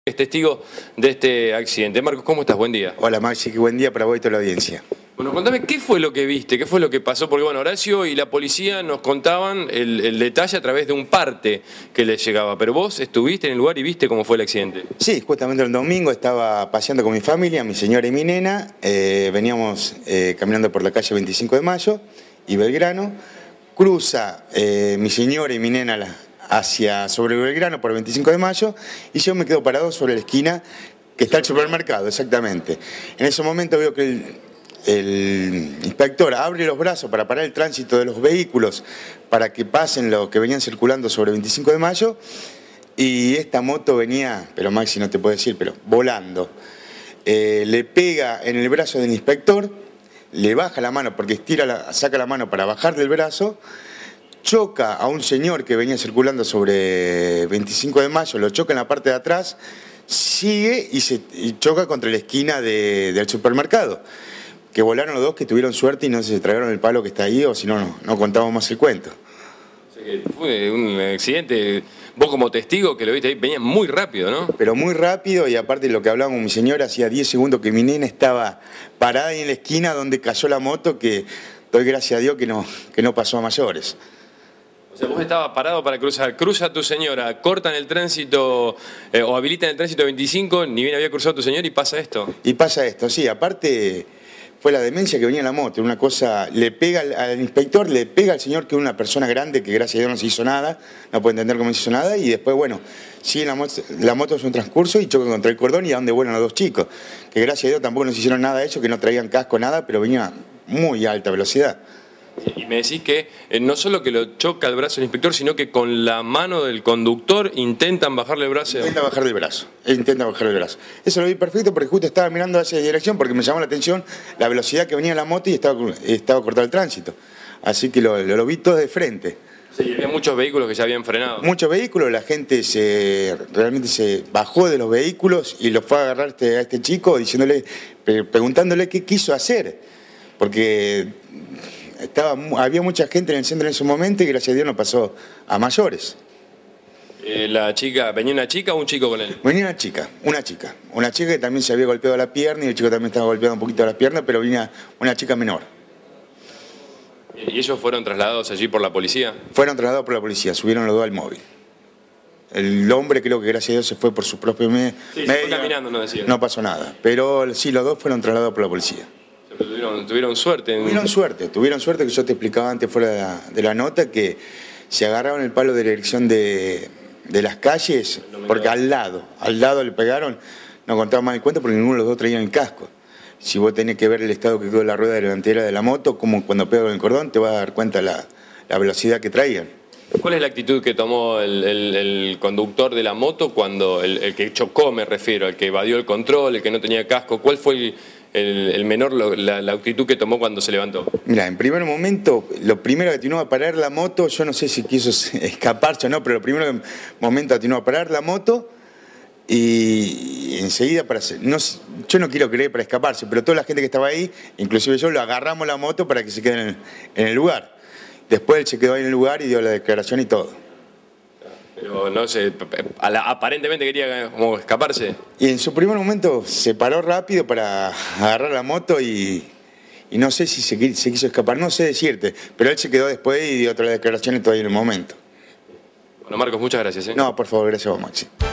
Es testigo de este accidente. Marcos, ¿cómo estás? Buen día. Hola Maxi, qué buen día para vos y toda la audiencia. Bueno, contame, ¿qué fue lo que viste? ¿Qué fue lo que pasó? Porque bueno, Horacio y la policía nos contaban el detalle a través de un parte que les llegaba, pero vos estuviste en el lugar y viste cómo fue el accidente. Sí, justamente el domingo estaba paseando con mi familia, mi señora y mi nena. Veníamos caminando por la calle 25 de Mayo y Belgrano. Cruza mi señora y mi nena sobre Belgrano por el 25 de Mayo y yo me quedo parado sobre la esquina que está el supermercado, exactamente. En ese momento veo que el inspector abre los brazos para parar el tránsito de los vehículos para que pasen los que venían circulando sobre el 25 de Mayo y esta moto venía, pero Maxi no te puedo decir, pero volando. Le pega en el brazo del inspector, le baja la mano porque saca la mano para bajar del brazo, choca a un señor que venía circulando sobre 25 de Mayo, lo choca en la parte de atrás, sigue y choca contra la esquina del supermercado. Que volaron los dos, que tuvieron suerte y no se tragaron el palo que está ahí, o si no, no contamos más el cuento. O sea que fue un accidente, vos como testigo que lo viste ahí, venía muy rápido, ¿no? Pero muy rápido, y aparte de lo que hablábamos con mi señora, hacía 10 segundos que mi nena estaba parada ahí en la esquina donde cayó la moto, que doy gracias a Dios que no pasó a mayores. O sea, vos estabas parado para cruzar, cruza tu señora, cortan el tránsito o habilitan el tránsito 25, ni bien había cruzado tu señor y pasa esto. Y pasa esto, sí, aparte fue la demencia que venía en la moto, una cosa, le pega al inspector, le pega al señor que es una persona grande que gracias a Dios no se hizo nada, no puede entender cómo no se hizo nada, y después, bueno, sigue la moto es un transcurso y choca contra el cordón y a donde vuelan los dos chicos, que gracias a Dios tampoco nos hicieron nada de ellos, que no traían casco, nada, pero venía muy a alta velocidad. Y me decís que no solo que lo choca el brazo del inspector, sino que con la mano del conductor intentan bajarle el brazo. Intenta bajar del brazo, intenta bajar del brazo. Eso lo vi perfecto porque justo estaba mirando hacia esa dirección porque me llamó la atención la velocidad que venía la moto y estaba cortado el tránsito. Así que lo vi todo de frente. Sí, había muchos vehículos que ya habían frenado. Muchos vehículos, la gente realmente se bajó de los vehículos y lo fue a agarrar a este chico preguntándole qué quiso hacer. Porque había mucha gente en el centro en ese momento y gracias a Dios no pasó a mayores. La chica, ¿venía una chica o un chico con él? Venía una chica que también se había golpeado la pierna y el chico también estaba golpeado un poquito la pierna, pero venía una chica menor. ¿Y ellos fueron trasladados allí por la policía? Fueron trasladados por la policía, subieron los dos al móvil. El hombre creo que gracias a Dios se fue por su propio medio. Sí, se fue caminando, no decía. No pasó nada, pero sí, los dos fueron trasladados por la policía. Tuvieron suerte. Tuvieron suerte, que yo te explicaba antes fuera de la nota, que se agarraron el palo de la dirección de las calles, porque al lado le pegaron, no contaba más el cuento porque ninguno de los dos traían el casco. Si vos tenés que ver el estado que quedó la rueda delantera de la moto, como cuando pega con el cordón, te vas a dar cuenta la velocidad que traían. ¿Cuál es la actitud que tomó el conductor de la moto cuando, el que chocó me refiero, el que evadió el control, el que no tenía casco? ¿Cuál fue el menor, la actitud que tomó cuando se levantó? Mira, en primer momento, lo primero que atinó a parar la moto, yo no sé si quiso escaparse o no, pero lo primero momento atinó a parar la moto y enseguida yo no quiero creer para escaparse, pero toda la gente que estaba ahí, inclusive yo, lo agarramos la moto para que se quede en el lugar. Después él se quedó ahí en el lugar y dio la declaración y todo. Pero no sé, aparentemente quería como escaparse. Y en su primer momento se paró rápido para agarrar la moto y no sé si se quiso escapar, no sé decirte, pero él se quedó después y dio otras declaraciones todavía en el momento. Bueno, Marcos, muchas gracias. No, por favor, gracias a vos, Maxi.